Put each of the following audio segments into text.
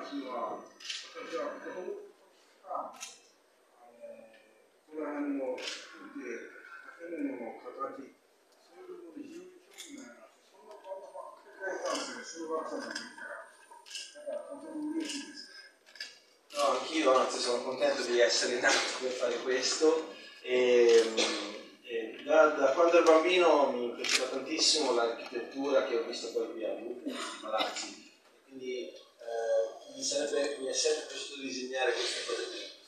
時は、私は子供がこの辺の風景、建物の形、そういうものに非常に興味があります。そんな顔ばっかり描いたんですよ、小学生の時から。だからとても嬉しいです。 No, anch'io, anzi sono contento di essere nato per fare questo da quando ero bambino mi piaceva tantissimo l'architettura che ho visto poi qui a Palazzi, quindi mi è sempre piaciuto disegnare queste cose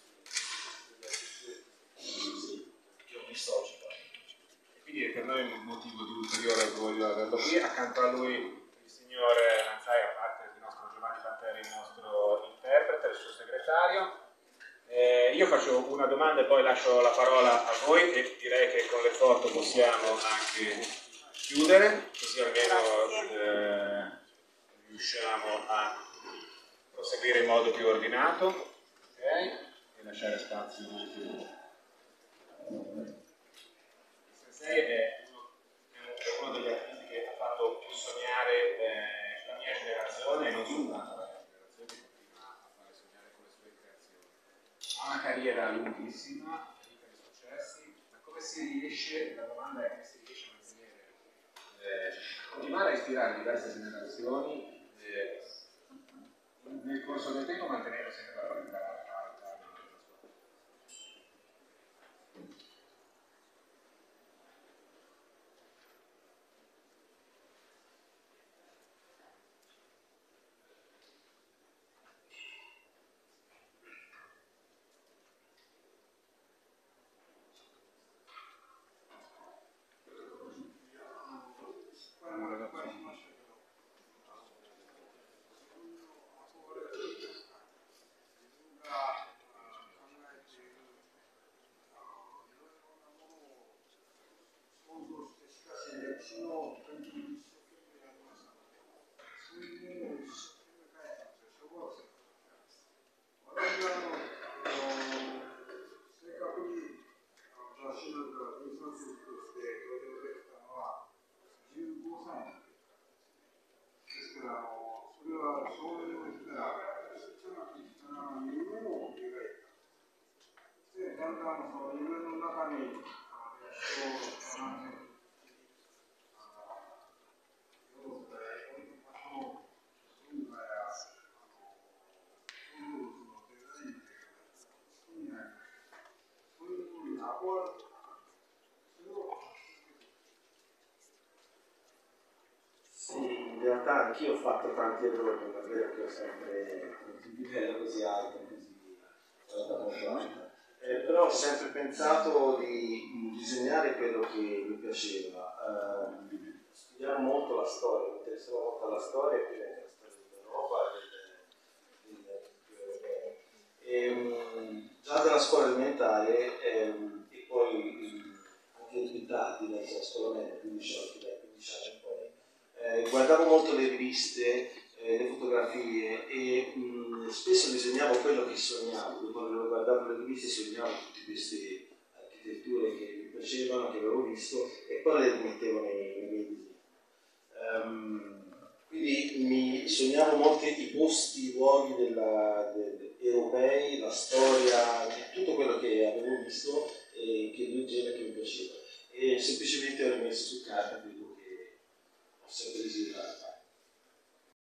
che ho visto oggi qua. E quindi per noi è un motivo di ulteriore orgoglio averlo qui, accanto a lui il signore Lanzai, a parte il nostro Giovanni Panteri, il nostro interprete, il suo segretario. Io faccio una domanda e poi lascio la parola a voi e direi che con le foto possiamo anche chiudere, così almeno riusciamo a proseguire in modo più ordinato, okay? E lasciare spazio anche. Il Sensei è uno degli artisti che ha fatto più sognare la mia generazione e non soltanto la mia generazione, che continua a fare sognare con le sue creazioni. Ha una carriera lunghissima, ricca di successi, ma come si riesce, la domanda è come si riesce a mantenere, a continuare a ispirare diverse generazioni nel corso del tempo, mantenendo sempre la qualità alta della sua. In realtà anch'io ho fatto tanti errori, non è vero che ho sempre un livello così alto, così alta. Però ho sempre pensato di disegnare quello che mi piaceva. Studiavo molto la storia, mi interessava molto la storia e quindi anche la storia dell'Europa e già dalla scuola elementare e poi anche più tardi, nella scuola media, 15 anni poi. Guardavo molto le riviste, le fotografie e spesso disegnavo quello che sognavo. Quando guardavo le riviste sognavo tutte queste architetture che mi piacevano, che avevo visto e poi le mettevo nei miei disegni. Quindi mi sognavo molti i posti, i luoghi europei, la storia, tutto quello che avevo visto e che leggevo e che mi piaceva. E semplicemente ho rimesso su carta quello che ho sempre desiderato.